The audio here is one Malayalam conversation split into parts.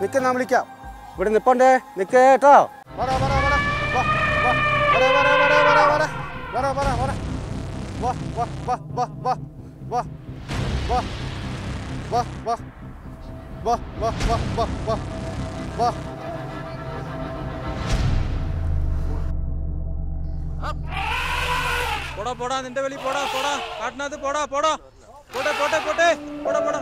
നിൽക്കാൻ ഞാൻ വിളിക്കാം. ഇവിടെ നിൽപ്പണ്ടേ, നിൽക്കേ കേട്ടോ. പോടാ പോടാ, നിന്റെ വെളി പോടാ പോടാ, കാട്ടിനകത്ത് പോടാ പോടാ, പോട്ടെ പോട്ടെ പോട്ടെ, പോടാ പോടാ.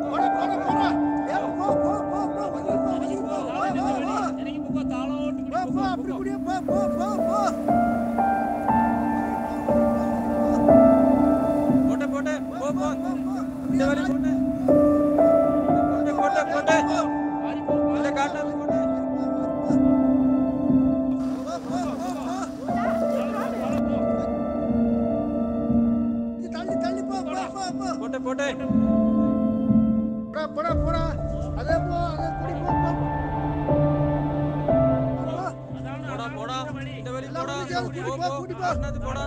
പോട്ടെ പോട്ടെ, പോ പോ, നിന്റെ വെളി പോട്ടെ പോട്ടെ പോട്ടെ, നിന്റെ കാട്ടിനകത്ത് പോട്ടെ. പോട്ടെ പോട്ടെ, പോടാ പോടാ, അതേ പോ, അതേ കൂടി പോ. പോടാ പോടാ, നിന്റെ വെളി പോടാ, പോ പോ, കാട്ടിനകത്ത് പോടാ.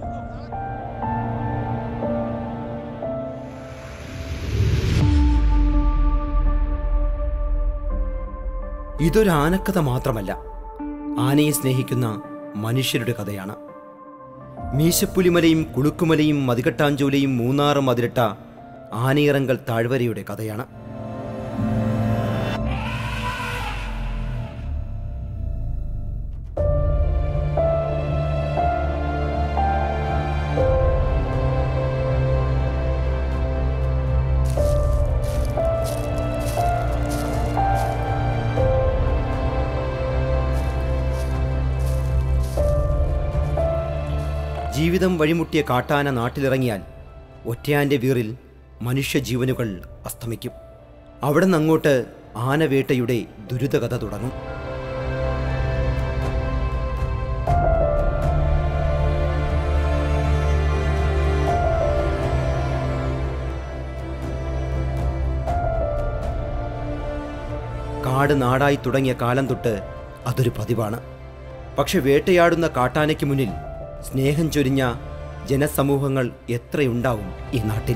ഇതൊരു ആനക്കഥ മാത്രമല്ല, ആനയെ സ്നേഹിക്കുന്ന മനുഷ്യരുടെ കഥയാണ്. മീശപ്പുലിമലയും കുളുക്കുമലയും മതികെട്ടാഞ്ചോലയും മൂന്നാറും അതിരിട്ട ആനയിറങ്കൽ താഴ്വരയുടെ കഥയാണ്. ജീവിതം വഴിമുട്ടിയ കാട്ടാന നാട്ടിലിറങ്ങിയാൽ ഒറ്റയാൻ്റെ വീറിൽ മനുഷ്യജീവനുകൾ അസ്തമിക്കും. അവിടെ നിന്നങ്ങോട്ട് ആനവേട്ടയുടെ ദുരിതകഥ തുടങ്ങും. കാട് നാടായി തുടങ്ങിയ കാലം തൊട്ട് അതൊരു പതിവാണ്. പക്ഷെ വേട്ടയാടുന്ന കാട്ടാനയ്ക്ക് മുന്നിൽ സ്നേഹം ചൊരിഞ്ഞ ജനസമൂഹങ്ങൾ എത്രയുണ്ടാവും ഈ നാട്ടിൽ.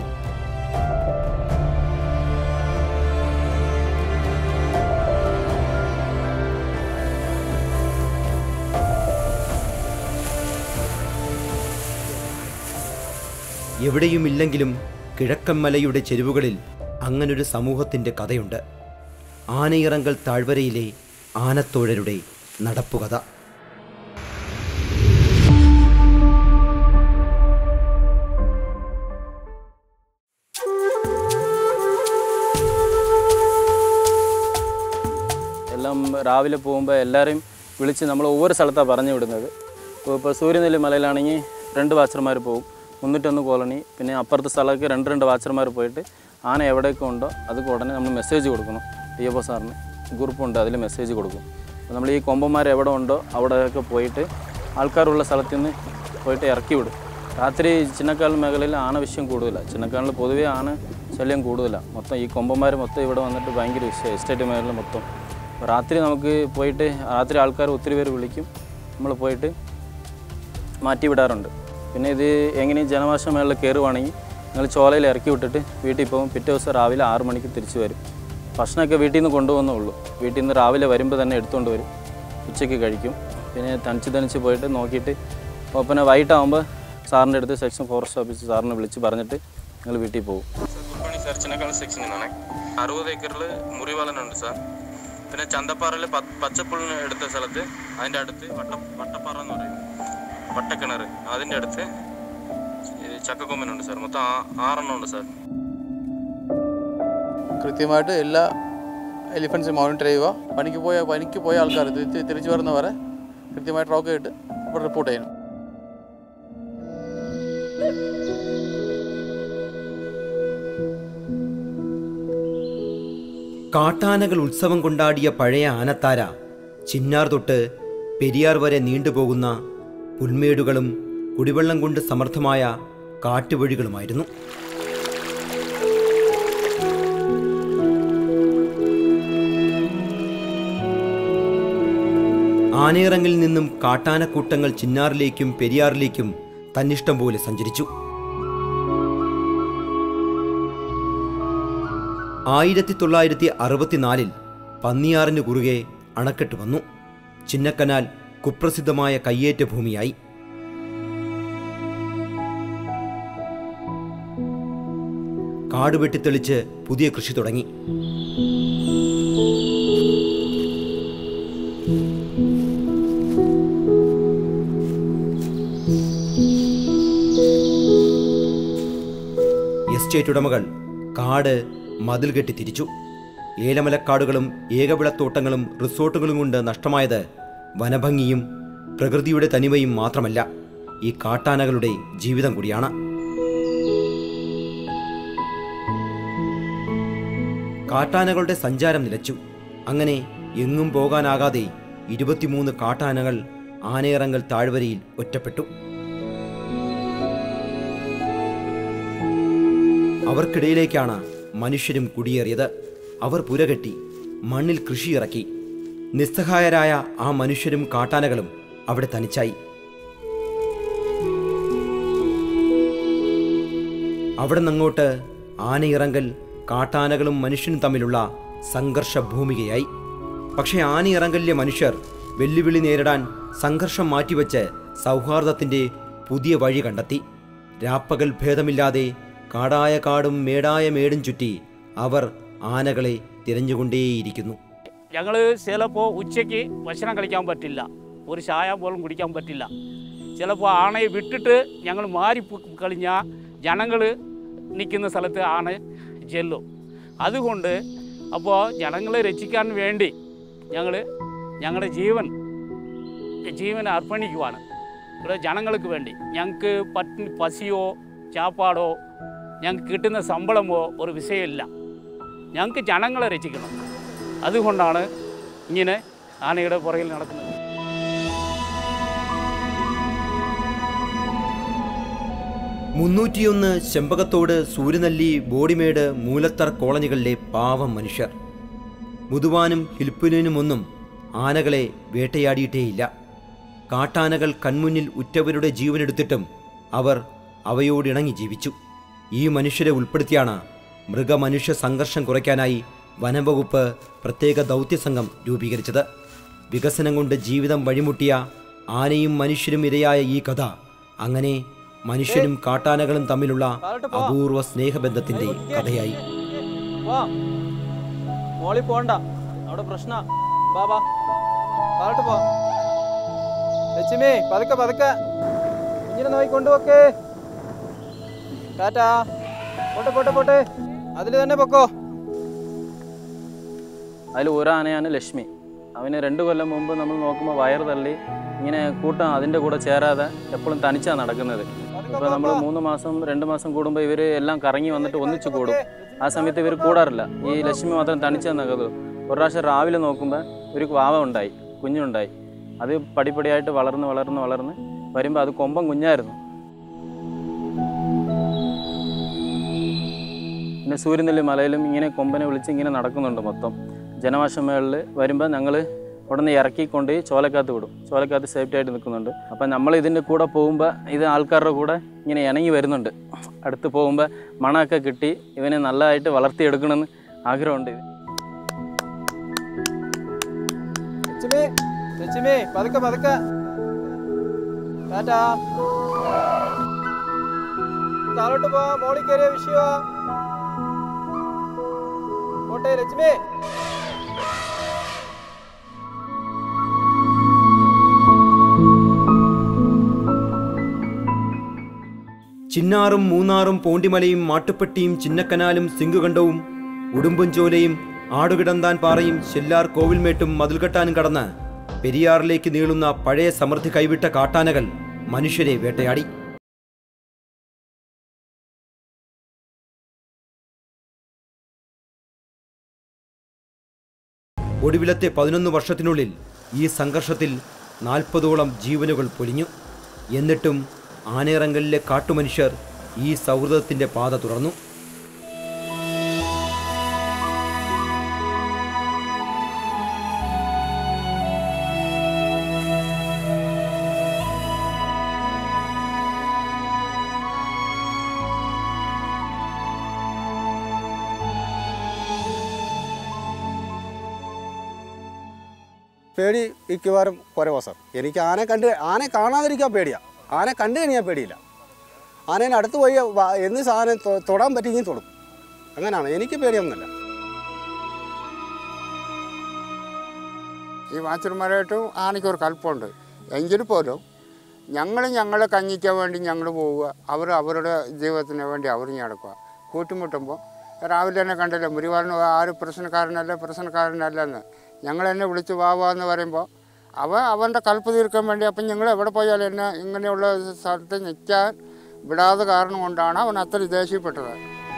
എവിടെയുമില്ലെങ്കിലും കിഴക്കമ്മലയുടെ ചെരുവുകളിൽ അങ്ങനൊരു സമൂഹത്തിൻ്റെ കഥയുണ്ട്. ആനയിറങ്കൽ താഴ്വരയിലെ ആനത്തോഴരുടെ നടപ്പുകഥ. രാവിലെ പോകുമ്പോൾ എല്ലാവരെയും വിളിച്ച് നമ്മൾ ഒவ்வொரு സ്ഥലത്താണ് പറഞ്ഞു വിടുന്നത്. ഇപ്പോൾ സൂര്യനെല്ലി മലയിലാണെങ്കിൽ 2 വാച്ചർമാർ പോകും, 301 കോളനി, പിന്നെ അപ്പുറത്തെ സ്ഥലമൊക്കെ 2 വാച്ചർമാർ പോയിട്ട് ആന എവിടെയൊക്കെ ഉണ്ടോ അതൊക്കെ ഉടനെ നമ്മൾ മെസ്സേജ് കൊടുക്കണം. DFO സാറിന് ഗ്രൂപ്പുണ്ട്, അതിൽ മെസ്സേജ് കൊടുക്കും. അപ്പോൾ നമ്മൾ ഈ കൊമ്പന്മാർ എവിടെ ഉണ്ടോ അവിടെയൊക്കെ പോയിട്ട് ആൾക്കാരുള്ള സ്ഥലത്ത് നിന്ന് പോയിട്ട് ഇറക്കി വിടും. രാത്രി ചിന്നക്കാൽ മേഖലയിൽ ആന വിഷയം കൂടുതലാണ്. ചിന്നക്കാലിൽ പൊതുവേ ആന ശല്യം കൂടുതലാണ്. മൊത്തം ഈ കൊമ്പന്മാർ മൊത്തം ഇവിടെ വന്നിട്ട് ഭയങ്കര വിഷയം, എസ്റ്റേറ്റ് മേഖല മൊത്തം. രാത്രി നമുക്ക് പോയിട്ട് രാത്രി ആൾക്കാർ ഒത്തിരി പേര് വിളിക്കും, നമ്മൾ പോയിട്ട് മാറ്റി വിടാറുണ്ട്. പിന്നെ ഇത് എങ്ങനെയും ജനവാസ മേഖലയിൽ കയറുവാണെങ്കിൽ നിങ്ങൾ ചോലയിൽ ഇറക്കി വിട്ടിട്ട് വീട്ടിൽ പോകും. പിറ്റേ ദിവസം രാവിലെ 6 മണിക്ക് തിരിച്ചു വരും. ഭക്ഷണമൊക്കെ വീട്ടിൽ നിന്ന് കൊണ്ടുപോകുന്നേ ഉള്ളൂ. വീട്ടിൽ നിന്ന് രാവിലെ വരുമ്പോൾ തന്നെ എടുത്തുകൊണ്ട് വരും, ഉച്ചയ്ക്ക് കഴിക്കും. പിന്നെ തനിച്ച് പോയിട്ട് നോക്കിയിട്ട് പിന്നെ വൈകിട്ടാകുമ്പോൾ സാറിൻ്റെ അടുത്ത് സെക്ഷൻ ഫോറസ്റ്റ് ഓഫീസ് സാറിനെ വിളിച്ച് പറഞ്ഞിട്ട് നിങ്ങൾ വീട്ടിൽ പോകും. സാർ ചിന്നക്കാൽ സെക്ഷനിൽ നിന്നാണ്. 60 ഏക്കറിൽ മുറിവാലനുണ്ട് സാർ. പിന്നെ ചന്തപ്പാറയിൽ പച്ചപ്പുള്ളിന് എടുത്ത സ്ഥലത്ത് അതിൻ്റെ അടുത്ത് വട്ടപ്പാറ എന്ന് പറയും, വട്ടക്കിണർ, അതിൻ്റെ അടുത്ത് ചക്കക്കൊമ്പനുണ്ട് സാർ. മൊത്തം 6 എണ്ണം ഉണ്ട് സാർ. കൃത്യമായിട്ട് എല്ലാ എലിഫൻസും മോണിറ്റർ ചെയ്യുക. പണിക്ക് പോയ ആൾക്കാർ തിരിച്ചു വരുന്നവരെ കൃത്യമായിട്ട് റോക്ക് ഇട്ട് ഇവിടെ റിപ്പോർട്ട് ചെയ്യണം. കാട്ടാനകൾ ഉത്സവം കൊണ്ടാടിയ പഴയ ആനത്താര ചിന്നാർ തൊട്ട് പെരിയാർ വരെ നീണ്ടുപോകുന്ന പുൽമേടുകളും കുടിവെള്ളം കൊണ്ട് സമൃദ്ധമായ കാട്ടുവഴികളുമായിരുന്നു. ആനയിറങ്ങിൽ നിന്നും കാട്ടാനക്കൂട്ടങ്ങൾ ചിന്നാറിലേക്കും പെരിയാറിലേക്കും തന്നിഷ്ടം പോലെ സഞ്ചരിച്ചു. 1964 പന്നിയാറിന് കുറുകെ അണക്കെട്ട് വന്നു. ചിന്നക്കനാൽ കുപ്രസിദ്ധമായ കയ്യേറ്റ ഭൂമിയായി. കാട് വെട്ടിത്തെളിച്ച് പുതിയ കൃഷി തുടങ്ങി. എസ്റ്റേറ്റ് ഉടമകൾ കാട് മതിൽ കെട്ടി തിരിച്ചു. ഏലമലക്കാടുകളും ഏകവിളത്തോട്ടങ്ങളും റിസോർട്ടുകളും കൊണ്ട് നഷ്ടമായത് വനഭംഗിയും പ്രകൃതിയുടെ തനിമയും മാത്രമല്ല, ഈ കാട്ടാനകളുടെ ജീവിതം കൂടിയാണ്. കാട്ടാനകളുടെ സഞ്ചാരം നിലച്ചു. അങ്ങനെ എങ്ങും പോകാനാകാതെ 23 കാട്ടാനകൾ ആനയിറങ്കൽ താഴ്വരയിൽ ഒറ്റപ്പെട്ടു. അവർക്കിടയിലേക്കാണ് മനുഷ്യരും കുടിയേറിയത്. അവർ പുരകെട്ടി, മണ്ണിൽ കൃഷിയിറക്കി. നിസ്സഹായരായ ആ മനുഷ്യരും കാട്ടാനകളും അവിടെ തനിച്ചായി. അവിടെ നിന്നങ്ങോട്ട് ആനയിറങ്കൽ കാട്ടാനകളും മനുഷ്യനും തമ്മിലുള്ള സംഘർഷ ഭൂമികയായി. പക്ഷേ ആനയിറങ്കലിലെ മനുഷ്യർ വെല്ലുവിളി നേരിടാൻ സംഘർഷം മാറ്റിവെച്ച് സൗഹാർദ്ദത്തിൻ്റെ പുതിയ വഴി കണ്ടെത്തി. രാപ്പകൽ ഭേദമില്ലാതെ കാടായ കാടും മേടായ മേടും ചുറ്റി അവർ ആനകളെ തിരഞ്ഞുകൊണ്ടേയിരിക്കുന്നു. ഞങ്ങൾ ചിലപ്പോൾ ഉച്ചയ്ക്ക് ഭക്ഷണം കഴിക്കാൻ പറ്റില്ല, ഒരു ചായ പോലും കുടിക്കാൻ പറ്റില്ല. ചിലപ്പോൾ ആനയെ വിട്ടിട്ട് ഞങ്ങൾ മാറി കളിഞ്ഞാൽ ജനങ്ങൾ നിൽക്കുന്ന സ്ഥലത്ത് ആന ചെല്ലും. അതുകൊണ്ട് അപ്പോൾ ജനങ്ങളെ രക്ഷിക്കാൻ വേണ്ടി ഞങ്ങളുടെ ജീവൻ അർപ്പണിക്കുവാണ്. ഇവിടെ ജനങ്ങൾക്ക് വേണ്ടി ഞങ്ങൾക്ക് പസിയോ ചാപ്പാടോ ഞങ്ങൾക്ക് കിട്ടുന്ന ശമ്പളമോ ഒരു വിഷയമില്ല. ഞങ്ങൾക്ക് ജനങ്ങളെ രക്ഷിക്കണം. അതുകൊണ്ടാണ് ഇങ്ങനെ ആനയുടെ പുറകിൽ നടക്കുന്നത്. മുന്നൂറ്റിയൊന്ന് ചെമ്പകത്തോട്, സൂര്യനെല്ലി, ബോഡിമേട്, മൂലത്തർ കോളനികളിലെ പാവം മനുഷ്യർ. മുതുവാനും ഹിൽപ്പുലിനുമൊന്നും ആനകളെ വേട്ടയാടിയിട്ടേയില്ല. കാട്ടാനകൾ കൺമുന്നിൽ ഉറ്റവരുടെ ജീവനെടുത്തിട്ടും അവർ അവയോടിണങ്ങി ജീവിച്ചു. ഈ മനുഷ്യരെ ഉൾപ്പെടുത്തിയാണ് മൃഗമനുഷ്യ സംഘർഷം കുറയ്ക്കാനായി വനംവകുപ്പ് പ്രത്യേക ദൗത്യസംഘം രൂപീകരിച്ചത്. വികസനം കൊണ്ട് ജീവിതം വഴിമുട്ടിയ ആനയും മനുഷ്യരും ഇരയായ ഈ കഥ അങ്ങനെ മനുഷ്യനും കാട്ടാനകളും തമ്മിലുള്ള അപൂർവ സ്നേഹബന്ധത്തിന്റെ കഥയായി. പോണ്ട, അവിടെ പ്രശ്ന. ബാബാ പോ. ലക്ഷ്മി പതുക്കെ പതുക്കെ കുഞ്ഞിനെ നോക്കിക്കൊണ്ടുപോക്കേ. ടാറ്റാ. പോട്ടെ പോട്ടെ പോട്ടെ, അതിൽ തന്നെ പൊക്കോ. അതിൽ ഒരാനയാണ് ലക്ഷ്മി. അവന് 2 കൊല്ലം മുമ്പ് നമ്മൾ നോക്കുമ്പോൾ വയറ് തള്ളി ഇങ്ങനെ കൂട്ടം അതിൻ്റെ കൂടെ ചേരാതെ എപ്പോഴും തനിച്ചാണ് നടക്കുന്നത്. ഇപ്പോൾ നമ്മൾ 3 മാസം 2 മാസം കൂടുമ്പോൾ ഇവർ എല്ലാം കറങ്ങി വന്നിട്ട് ഒന്നിച്ച് കൂടും. ആ സമയത്ത് ഇവർ കൂടാറില്ല. ഈ ലക്ഷ്മി മാത്രം തനിച്ചാൽ നടക്കുന്നത്. ഒരു പ്രാവശ്യം രാവിലെ നോക്കുമ്പോൾ ഒരു വാവ ഉണ്ടായി, കുഞ്ഞുണ്ടായി. അത് പടിപ്പടിയായിട്ട് വളർന്ന് വളർന്ന് വളർന്ന് വരുമ്പോൾ അത് കൊമ്പൻ കുഞ്ഞായിരുന്നു. പിന്നെ സൂര്യനെല്ലി മലയിലും ഇങ്ങനെ കൊമ്പനെ വിളിച്ച് ഇങ്ങനെ നടക്കുന്നുണ്ട് മൊത്തം. ജനവാസമേളിൽ വരുമ്പോൾ ഞങ്ങൾ ഉടനെ ഇറക്കിക്കൊണ്ട് ചോലക്കാത്ത് വിടും. ചോലക്കാത്ത് സേഫ്റ്റി ആയിട്ട് നിൽക്കുന്നുണ്ട്. അപ്പം നമ്മൾ ഇതിൻ്റെ കൂടെ പോകുമ്പോൾ ഇത് ആൾക്കാരുടെ കൂടെ ഇങ്ങനെ ഇണങ്ങി വരുന്നുണ്ട്. അടുത്ത് പോകുമ്പോൾ മണമൊക്കെ കിട്ടി ഇവനെ നല്ലതായിട്ട് വളർത്തിയെടുക്കണമെന്ന് ആഗ്രഹമുണ്ട്. ലക്ഷ്മി പതുക്കെ പതുക്കെ. ടാറ്റാ. താഴോട്ട് പോ, മോളിൽ കയറിയ വിഷയമാ. പോട്ടെ ലക്ഷ്മി. ചിന്നാറും മൂന്നാറും പോണ്ടിമലയും മാട്ടുപ്പെട്ടിയും ചിന്നക്കനാലും സിംഗുകണ്ടവും ഉടുമ്പൻചോലയും ആടുകിടന്താൻ പാറയും ചെല്ലാർ കോവിൽമേട്ടും മതിൽകെട്ടാനും കടന്ന് പെരിയാറിലേക്ക് നീളുന്ന പഴയ സമൃദ്ധി കൈവിട്ട കാട്ടാനകൾ മനുഷ്യരെ വേട്ടയാടി. ഒടുവിലത്തെ 11 വർഷത്തിനുള്ളിൽ ഈ സംഘർഷത്തിൽ 40ഓളം ജീവനുകൾ പൊലിഞ്ഞു. എന്നിട്ടും ആനയിറങ്കലിലെ കാട്ടുമനുഷ്യർ ഈ സൗഹൃദത്തിൻ്റെ പാത തുടർന്നു. പേടി മിക്കവാറും കുറവാ സാർ. എനിക്ക് ആനയെ കാണാതിരിക്കാൻ പേടിയാണ്. ആന കണ്ടു കഴിഞ്ഞാൽ പേടിയില്ല. ആനേനെ അടുത്ത് പോയി എന്ന് സാധനം തൊടാൻ പറ്റിയെങ്കിൽ തൊടും. അങ്ങനെയാണ്, എനിക്ക് പേടിയൊന്നുമില്ല. ഈ വാച്ചർമാരായിട്ടും ആനയ്ക്കൊരു കൽപ്പമുണ്ട്. എങ്കിൽ പോലും ഞങ്ങളെ കഞ്ഞിക്കാൻ വേണ്ടി ഞങ്ങൾ പോവുക, അവരുടെ ജീവിതത്തിന് വേണ്ടി അവർ നടക്കുക. കൂട്ടിമുട്ടുമ്പോൾ രാവിലെ തന്നെ കണ്ടില്ല, മുരിവാളിന് ആരും പ്രശ്നക്കാരനല്ലെന്ന് ഞങ്ങളെന്നെ വിളിച്ച് വാവാന്ന് പറയുമ്പോൾ അവൻ്റെ കൽപ്പ് തീർക്കാൻ വേണ്ടി അപ്പം ഞങ്ങൾ എവിടെ പോയാലും എന്നെ ഇങ്ങനെയുള്ള സ്ഥലത്ത് നിൽക്കാൻ വിടാതെ കാരണം കൊണ്ടാണ് അവൻ അത്ര ദേഷ്യപ്പെട്ടത്.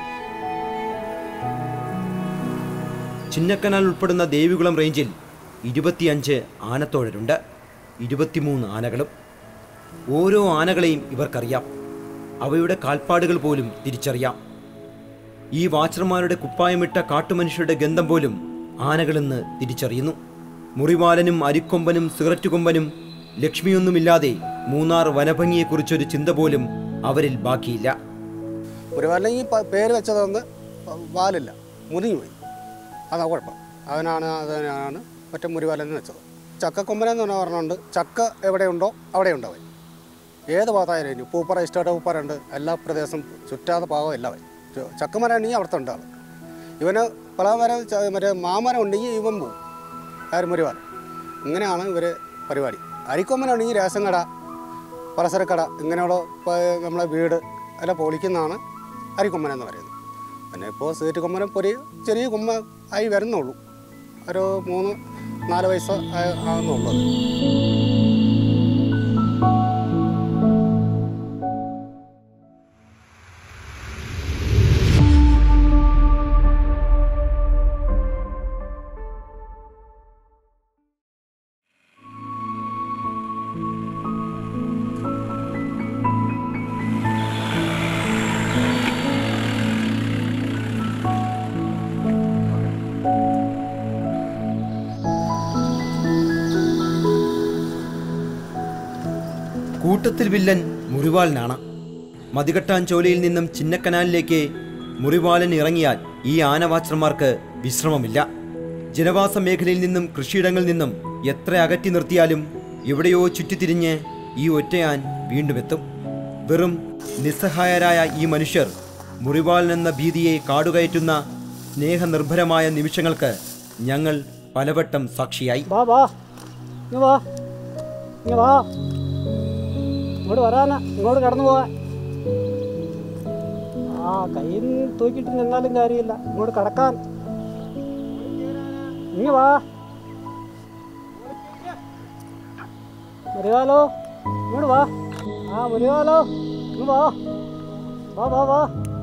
ചിന്നക്കനാൽ ഉൾപ്പെടുന്ന ദേവികുളം റേഞ്ചിൽ 25 ആനത്തോഴരുണ്ട്, 23 ആനകളും. ഓരോ ആനകളെയും ഇവർക്കറിയാം, അവയുടെ കാൽപ്പാടുകൾ പോലും തിരിച്ചറിയാം. ഈ വാച്ചർമാരുടെ കുപ്പായമിട്ട കാട്ടുമനുഷ്യരുടെ ഗന്ധം പോലും ആനകളെന്ന് തിരിച്ചറിയുന്നു. മുറിവാലനും അരിക്കൊമ്പനും സിഗരറ്റ് കൊമ്പനും ലക്ഷ്മിയൊന്നുമില്ലാതെ മൂന്നാർ വനഭംഗിയെക്കുറിച്ചൊരു ചിന്ത പോലും അവരിൽ ബാക്കിയില്ല. മുറിവാലൻ ഈ പേര് വെച്ചതൊന്ന് വാലില്ല, മുറിഞ്ഞുപോയി. അതാ കുഴപ്പം. അതിനാണ് മറ്റേ മുറിവാലെന്ന് വെച്ചത്. ചക്കക്കൊമ്പനെന്ന് പറഞ്ഞുകൊണ്ട് ചക്ക എവിടെയുണ്ടോ അവിടെ ഉണ്ടാവും. ഏത് ഭാഗത്തായാലും ഇനി പൂപ്പറ ഇഷ്ടപ്പെട്ട പൂപ്പറുണ്ട്, എല്ലാ പ്രദേശം ചുറ്റാത്ത ഭാഗം എല്ലാവരും. ചക്കമരമാണെങ്കിൽ അവിടുത്തെ ഉണ്ടാവും. ഇവന് പലമരം മറ്റേ മാമരം ഉണ്ടെങ്കിൽ ഇവൻ പോവും. ആരും മുറിവാലൻ. ഇങ്ങനെയാണ് ഇവർ പരിപാടി. അരിക്കൊമ്പനാണെങ്കിൽ റേഷൻ കട, പലചരക്കട, ഇങ്ങനെയുള്ള നമ്മളെ വീട് എല്ലാം പൊളിക്കുന്നതാണ് അരിക്കൊമ്പനെന്ന് പറയുന്നത്. പിന്നെ ഇപ്പോൾ സീറ്റ് കൊമ്പനും ചെറിയ കൊമ്പ ആയി വരുന്നുള്ളൂ. ഒരു 3-4 വയസ്സ് ആകുന്നുള്ളൂ. കൂട്ടത്തിൽ വില്ലൻ മുറിവാലനാണ്. മതികെട്ടാഞ്ചോലയിൽ നിന്നും ചിന്നക്കനാലിലേക്ക് മുറിവാലൻ ഇറങ്ങിയാൽ ഈ ആനവാച്ചർമാർക്ക് വിശ്രമമില്ല. ജനവാസ മേഖലയിൽ നിന്നും കൃഷിയിടങ്ങളിൽ നിന്നും എത്ര അകറ്റി നിർത്തിയാലും എവിടെയോ ചുറ്റിത്തിരിഞ്ഞ് ഈ ഒറ്റയാൻ വീണ്ടും എത്തും. വെറും നിസ്സഹായരായ ഈ മനുഷ്യർ മുറിവാലൻ എന്ന ഭീതിയെ കാടുകയറ്റുന്ന സ്നേഹനിർഭരമായ നിമിഷങ്ങൾക്ക് ഞങ്ങൾ പലവട്ടം സാക്ഷിയായി. ഇങ്ങോട്ട് വരാനാ, ഇങ്ങോട്ട് കടന്നു പോവാൻ. കയ്യിൽ തൂക്കിയിട്ട് നിന്നാലും കാര്യമില്ല, ഇങ്ങോട്ട് കടക്കാൻ. ഇങ്ങ് വാ മുരുകാലോ, ഇങ്ങോട്ട് വാ. മുരുകാലോ, ഇങ്ങ് വാ വാ വാ.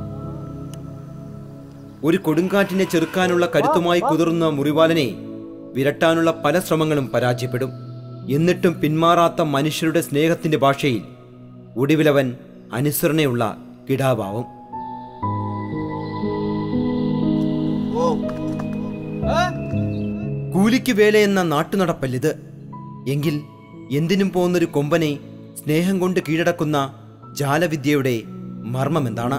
ഒരു കൊടുങ്കാറ്റിനെ ചെറുക്കാനുള്ള കരുത്തുമായി കുതിർന്ന മുറിവാലനെ വിരട്ടാനുള്ള പല ശ്രമങ്ങളും പരാജയപ്പെടും. എന്നിട്ടും പിന്മാറാത്ത മനുഷ്യരുടെ സ്നേഹത്തിന്റെ ഭാഷയിൽ ഒടുവിലവൻ അനുസരണയുള്ള കിടാവാവും. കൂലിക്ക് വേലയെന്ന നാട്ടുനടപ്പല്ലിത്. എങ്കിൽ എന്തിനും പോകുന്നൊരു കൊമ്പനെ സ്നേഹം കൊണ്ട് കീഴടക്കുന്ന ജാലവിദ്യയുടെ മർമ്മമെന്താണ്?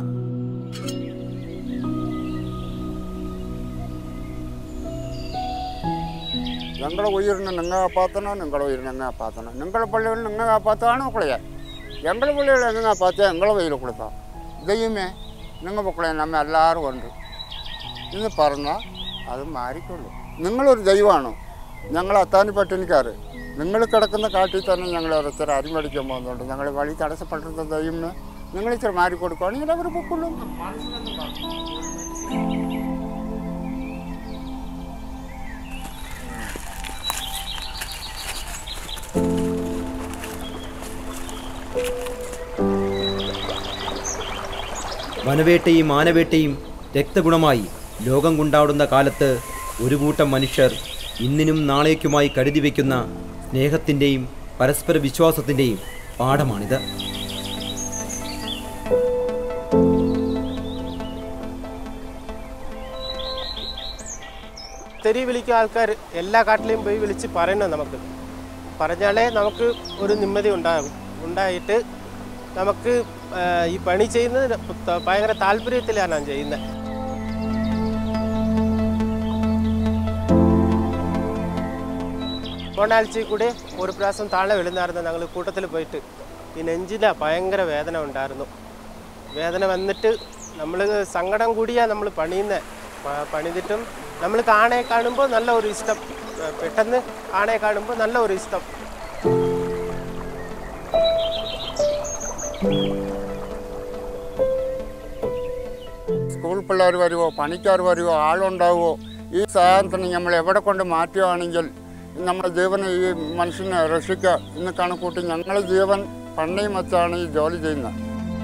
ഞങ്ങളുടെ ഉയരിനെ നിങ്ങൾ കാപ്പാത്തണം, നിങ്ങളുടെ ഉയരിനെ നിങ്ങൾ കാപ്പാത്തണം, നിങ്ങളുടെ പള്ളികൾ നിങ്ങൾ കാപ്പാത്തതാണ് മക്കളെ. ഞങ്ങളുടെ പള്ളികൾ എങ്ങനെ കാപ്പാത്താൽ ഞങ്ങളെ വെയിൽ കൊടുത്താൽ ദൈവമേ നിങ്ങൾ മക്കളെ നമ്മെ എല്ലാവരും ഉണ്ട് എന്ന് പറഞ്ഞാൽ അത് മാറിക്കൊള്ളു. നിങ്ങളൊരു ദൈവമാണോ? ഞങ്ങൾ അത്താനി പട്ടിണിക്കാർ, നിങ്ങൾ കിടക്കുന്ന കാട്ടിൽ തന്നെ ഞങ്ങൾ ഓരോരുത്തർ അരി മേടിക്കാൻ പോകുന്നുണ്ട്. ഞങ്ങൾ വഴി തടസ്സപ്പെട്ടിരുന്ന ദൈവമേ നിങ്ങൾ ഇച്ചിരി മാറിക്കൊടുക്കുകയാണെങ്കിൽ അവർ പൊക്കൊള്ളും. വനവേട്ടയും ആനവേട്ടയും രക്തഗുണമായി ലോകം കൊണ്ടാടുന്ന കാലത്ത് ഒരു കൂട്ടം മനുഷ്യർ ഇന്നിനും നാളേക്കുമായി കരുതി വയ്ക്കുന്ന സ്നേഹത്തിൻ്റെയും പരസ്പര വിശ്വാസത്തിൻ്റെയും പാഠമാണിത്. തെരി വിളിക്കുന്ന ആൾക്കാർ എല്ലാ കാട്ടിലെയും പോയി വിളിച്ച് പറയണം. നമുക്ക് പറഞ്ഞാലേ നമുക്ക് ഒരു നിമ്മതി ഉണ്ടായിട്ട് നമുക്ക് ഈ പണി ചെയ്യുന്നത് ഭയങ്കര താല്പര്യത്തിലാണ് ഞാൻ ചെയ്യുന്നത്. പോണാഴ്ചയിൽ കൂടി ഒരു പ്രാവശ്യം താഴെ വീഴുന്നായിരുന്നു. ഞങ്ങൾ കൂട്ടത്തിൽ പോയിട്ട് ഈ നെഞ്ചിന് ഭയങ്കര വേദന ഉണ്ടായിരുന്നു. വേദന വന്നിട്ട് നമ്മൾ സങ്കടം കൂടിയാണ് നമ്മൾ പണിതിട്ടും നമ്മൾക്ക് ആനയെ കാണുമ്പോൾ നല്ല ഒരു ഇഷ്ടം, പെട്ടെന്ന് ആനയെ കാണുമ്പോൾ നല്ല ഒരു ഇഷ്ടം. സ്കൂൾ പിള്ളേർ വരുമോ, പണിക്കാർ വരുമോ, ആളുണ്ടാവുമോ, ഈ സാധനത്തിന് നമ്മൾ എവിടെ കൊണ്ട് മാറ്റുകയാണെങ്കിൽ നമ്മുടെ ജീവനെ ഈ മനുഷ്യനെ രക്ഷിക്കുക എന്ന് കണക്കൂട്ടി ഞങ്ങൾ ജീവൻ പണ്ടയും വെച്ചാണ് ഈ ജോലി ചെയ്യുന്നത്.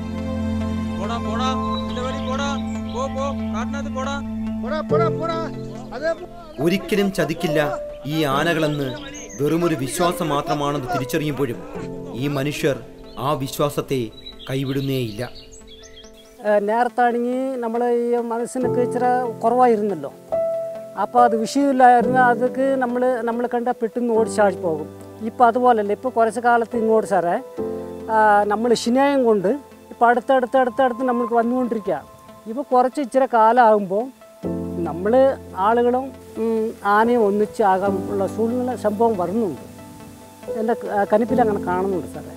ഒരിക്കലും ചതിക്കില്ല ഈ ആനകളെന്ന് വെറുമൊരു വിശ്വാസം മാത്രമാണെന്ന് തിരിച്ചറിയുമ്പോഴും ഈ മനുഷ്യർ ആ വിശ്വാസത്തെ കൈവിടുന്നേയില്ല. നേരത്താണെങ്കിൽ നമ്മൾ ഈ മനസ്സിനൊക്കെ ഇച്ചിരി കുറവായിരുന്നല്ലോ. അപ്പോൾ അത് വിഷയമില്ലായിരുന്നു. അതൊക്കെ നമ്മൾ കണ്ട പെട്ടെന്ന് ഓടിച്ചാടി പോകും. ഇപ്പോൾ അതുപോലല്ല. ഇപ്പോൾ കുറച്ച് കാലത്ത് ഇങ്ങോട്ട് സാറേ നമ്മൾ ശനിയായം കൊണ്ട് ഇപ്പോൾ അടുത്തടുത്ത് നമ്മൾക്ക് വന്നുകൊണ്ടിരിക്കുക. ഇപ്പോൾ കുറച്ച് ഇച്ചിരി കാലമാകുമ്പോൾ നമ്മൾ ആളുകളും ആനയും ഒന്നിച്ച് ആകാനുള്ള സംഭവം വരുന്നുണ്ട്. എൻ്റെ കനിപ്പിൽ അങ്ങനെ കാണുന്നുണ്ട് സാറേ.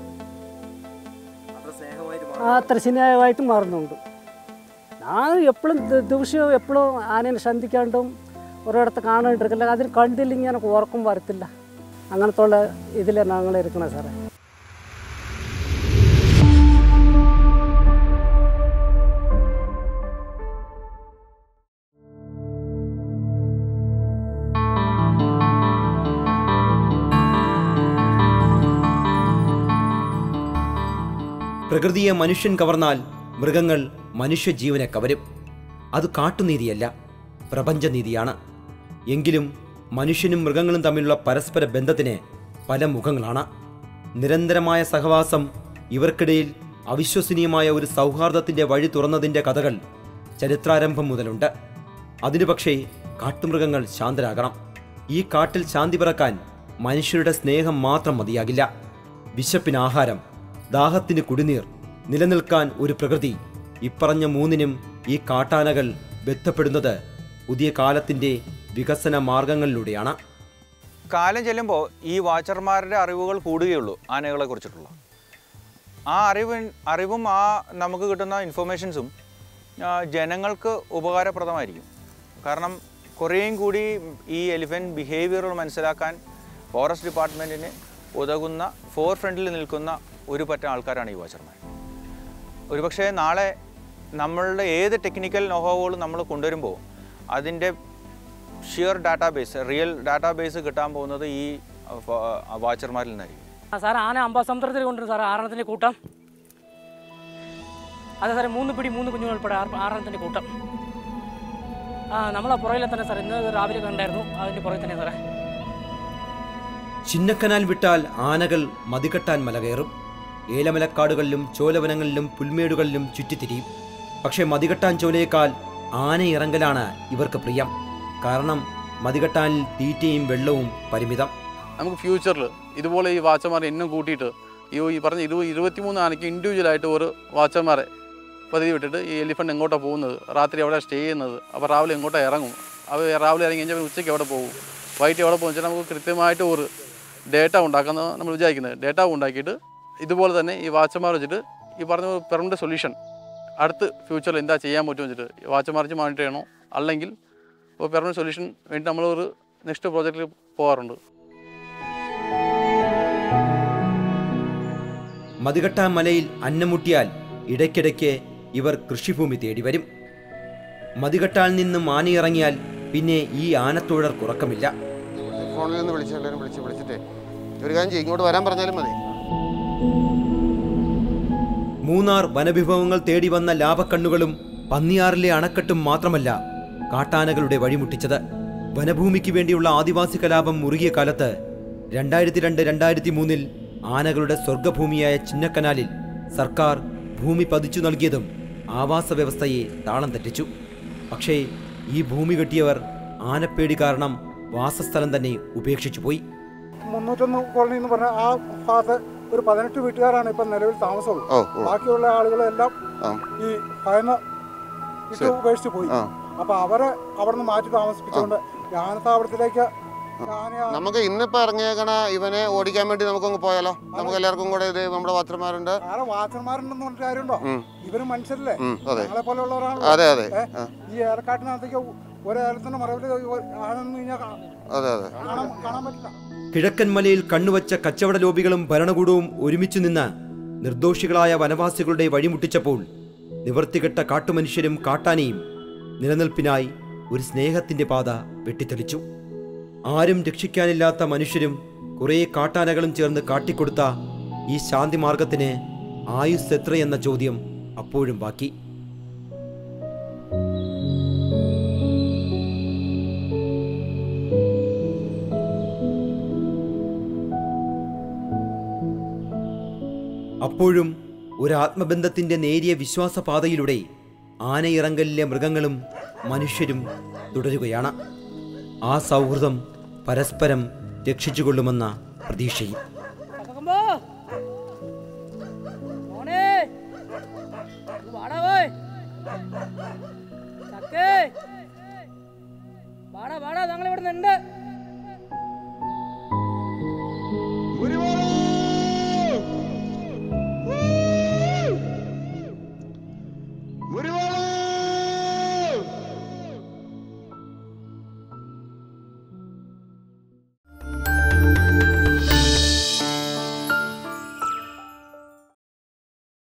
അത്ര സ്നേഹമായിട്ട് മാറുന്നുണ്ട്. ഞാൻ എപ്പോഴും ദിവസവും എപ്പോഴും ആനയെ സന്ധിക്കാണ്ടും ഒരിടത്ത് കാണാണ്ടിരിക്കില്ല. അതിന് കണ്ടില്ലെങ്കിൽ എനിക്ക് ഉറക്കം വരത്തില്ല. അങ്ങനത്തുള്ള ഇതിലാണ് ഞങ്ങൾ ഇരിക്കണേ സാറേ. പ്രകൃതിയെ മനുഷ്യൻ കവർന്നാൽ മൃഗങ്ങൾ മനുഷ്യജീവനെ കവരും. അത് കാട്ടുനീതിയല്ല, പ്രപഞ്ചനീതിയാണ്. എങ്കിലും മനുഷ്യനും മൃഗങ്ങളും തമ്മിലുള്ള പരസ്പര ബന്ധത്തിന് പല മുഖങ്ങളാണ്. നിരന്തരമായ സഹവാസം ഇവർക്കിടയിൽ അവിശ്വസനീയമായ ഒരു സൗഹാർദ്ദത്തിൻ്റെ വഴി തുറന്നതിൻ്റെ കഥകൾ ചരിത്രാരംഭം മുതലുണ്ട്. അതിനു പക്ഷേ കാട്ടുമൃഗങ്ങൾ ശാന്തരാകണം. ഈ കാട്ടിൽ ശാന്തി പിറക്കാൻ മനുഷ്യരുടെ സ്നേഹം മാത്രം മതിയാകില്ല. വിശപ്പിന് ആഹാരം, ദാഹത്തിന് കുടിനീർ, നിലനിൽക്കാൻ ഒരു പ്രകൃതി. ഇപ്പറഞ്ഞ മൂന്നിനും ഈ കാട്ടാനകൾ ബന്ധപ്പെടുന്നത് പുതിയ കാലത്തിൻ്റെ വികസന മാർഗങ്ങളിലൂടെയാണ്. കാലം ചെല്ലുമ്പോൾ ഈ വാച്ചർമാരുടെ അറിവുകൾ കൂടുകയുള്ളൂ ആനകളെ കുറിച്ചിട്ടുള്ള. ആ അറിവും ആ നമുക്ക് കിട്ടുന്ന ഇൻഫർമേഷൻസും ജനങ്ങൾക്ക് ഉപകാരപ്രദമായിരിക്കും. കാരണം കുറേയും കൂടി ഈ എലിഫൻറ്റ് ബിഹേവിയറുകൾ മനസ്സിലാക്കാൻ ഫോറസ്റ്റ് ഡിപ്പാർട്ട്മെൻറ്റിന് ഉതകുന്ന ഫോർ ഫ്രണ്ടിൽ നിൽക്കുന്ന ഒരു പറ്റം ആൾക്കാരാണ് ഈ വാച്ചർമാർ. ഒരുപക്ഷെ നാളെ നമ്മളുടെ ഏത് ടെക്നിക്കൽ നോഹോവുകളും നമ്മൾ കൊണ്ടുവരുമ്പോൾ അതിൻ്റെ ഷിയർ ഡാറ്റാബേസ്, റിയൽ ഡാറ്റാബേസ് കിട്ടാൻ പോകുന്നത് ഈ വാച്ചർമാരിൽ നിന്നായിരിക്കും. സാറേ ആന അമ്പാസമുദ്രത്തിൽ കൊണ്ടുവരും സാറേ 6 കൂട്ടം. അതെ സാറേ 3 പിടി 3 കുഞ്ഞുങ്ങൾ ഉൾപ്പെടെ 6 കൂട്ടം. നമ്മളെ പുറകിലെ തന്നെ സാർ ഇന്ന് രാവിലെ കണ്ടായിരുന്നു. അതിൻ്റെ പുറകിൽ തന്നെ സാറേ. ചിന്നക്കനാൽ വിട്ടാൽ ആനകൾ മതികെട്ടാൻ മല കയറും. ഏലമലക്കാടുകളിലും ചോലവനങ്ങളിലും പുൽമേടുകളിലും ചുറ്റിത്തിരിയും. പക്ഷേ മതികെട്ടാൻ ചോലയേക്കാൾ ആനയിറങ്ങലാണ് ഇവർക്ക് പ്രിയം. കാരണം മതികെട്ടാനിൽ തീറ്റയും വെള്ളവും പരിമിതം. നമുക്ക് ഫ്യൂച്ചറിൽ ഇതുപോലെ ഈ വാച്ചന്മാരെ എന്നും കൂട്ടിയിട്ട് ഈ പറഞ്ഞ 23 ആനയ്ക്ക് ഇൻഡിവിജ്വലായിട്ട് ഒരു വാച്ചന്മാരെ പതിവ് വിട്ടിട്ട് ഈ എലിഫൻ്റ് എങ്ങോട്ടാണ് പോകുന്നത്, രാത്രി എവിടെ സ്റ്റേ ചെയ്യുന്നത്, അപ്പോൾ രാവിലെ എങ്ങോട്ടാണ് ഇറങ്ങും, അവർ രാവിലെ ഇറങ്ങി കഴിഞ്ഞാൽ ഉച്ചയ്ക്ക് എവിടെ പോകും, വൈകിട്ട് എവിടെ പോകും വെച്ചാൽ നമുക്ക് കൃത്യമായിട്ട് ഒരു ഡേറ്റ ഉണ്ടാക്കുന്നത് നമ്മൾ വിചാരിക്കുന്നത്. ഡേറ്റ ഉണ്ടാക്കിയിട്ട് ഇതുപോലെ തന്നെ ഈ വാച്ചന്മാർ വെച്ചിട്ട് ഈ പറഞ്ഞ പെർമനൻറ്റ് സൊല്യൂഷൻ അടുത്ത് ഫ്യൂച്ചറിൽ എന്താ ചെയ്യാൻ പറ്റുമെന്ന് വെച്ചിട്ട് വാച്ചന്മാർ വെച്ച് മോണിറ്റർ ചെയ്യണോ, അല്ലെങ്കിൽ ഇപ്പോൾ പെർമനൻറ്റ് സൊല്യൂഷൻ വേണ്ടി നമ്മളൊരു നെക്സ്റ്റ് പ്രോജക്റ്റിൽ പോകാറുണ്ട്. മതികെട്ടാൻ മലയിൽ അന്നമുട്ടിയാൽ ഇടയ്ക്കിടയ്ക്ക് ഇവർ കൃഷിഭൂമി തേടി വരും. മതികെട്ടാൽ നിന്നും ആനയിറങ്ങിയാൽ പിന്നെ ഈ ആനത്തോഴർക്ക് ഉറക്കമില്ല. ഫോണിൽ നിന്ന് വിളിച്ചിട്ടേ ഒരു കാര്യം ചെയ്യും, ഇങ്ങോട്ട് വരാൻ പറഞ്ഞാലും മതി. മൂന്നാർ വനവിഭവങ്ങൾ തേടി വന്ന ലാഭക്കണ്ണുകളും പന്നിയാറിലെ അണക്കെട്ടും മാത്രമല്ല കാട്ടാനകളുടെ വഴിമുട്ടിച്ചത്. വനഭൂമിക്ക് വേണ്ടിയുള്ള ആദിവാസി കലാപം മുറുകിയ കാലത്ത് 2002-2003 ആനകളുടെ സ്വർഗഭൂമിയായ ചിന്നക്കനാലിൽ സർക്കാർ ഭൂമി പതിച്ചു നൽകിയതും ആവാസ വ്യവസ്ഥയെ താളം തെറ്റിച്ചു. പക്ഷേ ഈ ഭൂമി കെട്ടിയവർ ആനപ്പേടി കാരണം വാസസ്ഥലം തന്നെ ഉപേക്ഷിച്ചു പോയി. 301 കോളനി എന്ന് പറഞ്ഞാൽ ആ ഭാഗത്ത് ഒരു 18 വീട്ടുകാരാണ് ഇപ്പം നിലവിൽ താമസമുള്ളൂ. ബാക്കിയുള്ള ആളുകളെല്ലാം ഈ ഭയന്ന് ഇട്ട് ഉപേക്ഷിച്ച് പോയി. അപ്പോൾ അവരെ അവിടെ നിന്ന് മാറ്റി താമസിപ്പിച്ചുകൊണ്ട് ആനത്താവളത്തിലേക്ക് നമുക്ക് ഇന്നിപ്പോ ഇറങ്ങിയേക്കണ ഇവനെ ഓടിക്കാൻ വേണ്ടി നമുക്കൊന്ന് പോയാലോ? നമുക്ക് എല്ലാവർക്കും കൂടെ ഇത് നമ്മുടെ വാച്ചർമാരുണ്ട്. വാച്ചർമാരുണ്ടെന്ന് പറഞ്ഞ കാര്യമുണ്ടോ? ഇവര് മനുഷ്യരല്ലേ, ഞങ്ങളെ പോലെയുള്ളവരാണ്. അതെ അതെ. ഈ ഏലക്കാട്ടിനകത്തേക്ക് ഒരേലത്തിന്റെ മറവിൽ ആണെന്ന് കഴിഞ്ഞാൽ കാണാൻ പറ്റില്ല. കിഴക്കൻ മലയിൽ കണ്ണുവച്ച കച്ചവട ലോബികളും ഭരണകൂടവും ഒരുമിച്ചു നിന്ന് നിർദോഷികളായ വനവാസികളുടെ വഴിമുട്ടിച്ചപ്പോൾ നിവർത്തികെട്ട കാട്ടുമനുഷ്യരും കാട്ടാനയും നിലനിൽപ്പിനായി ഒരു സ്നേഹത്തിൻ്റെ പാത വെട്ടിത്തെളിച്ചു. ആരും രക്ഷിക്കാനില്ലാത്ത മനുഷ്യരും കുറേ കാട്ടാനകളും ചേർന്ന് കാട്ടിക്കൊടുത്ത ഈ ശാന്തി മാർഗത്തിന് ആയുസ് എത്രയെന്ന ചോദ്യം അപ്പോഴും ബാക്കി. അപ്പോഴും ഒരു ആത്മബന്ധത്തിൻ്റെ നേരിയ വിശ്വാസപാതയിലൂടെ ആനയിറങ്കലിലെ മൃഗങ്ങളും മനുഷ്യരും തുടരുകയാണ്. ആ സൗഹൃദം പരസ്പരം രക്ഷിച്ചുകൊള്ളുമെന്ന പ്രതീക്ഷയും. ഞങ്ങളിവിടെ ഉണ്ട്.